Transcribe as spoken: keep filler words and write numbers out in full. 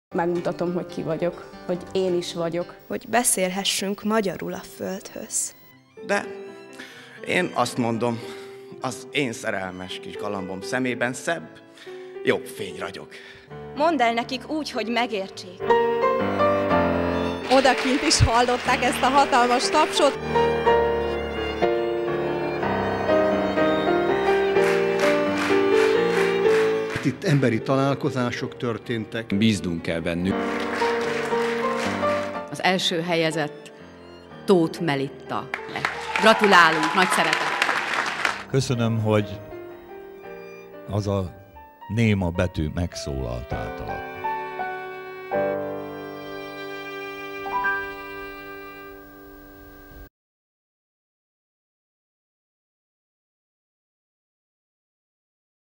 Megmutatom, hogy ki vagyok, hogy én is vagyok. Hogy beszélhessünk magyarul a földhöz. De én azt mondom, az én szerelmes kis galambom szemében szebb, jobb fény ragyog. Mondd el nekik úgy, hogy megértsék. Odakint is hallották ezt a hatalmas tapsot. Itt emberi találkozások történtek. Bíznunk kell bennük. Az első helyezett Tóth Melitta lett. Gratulálunk, nagy szeretettel! Köszönöm, hogy az a néma betű megszólalt általa.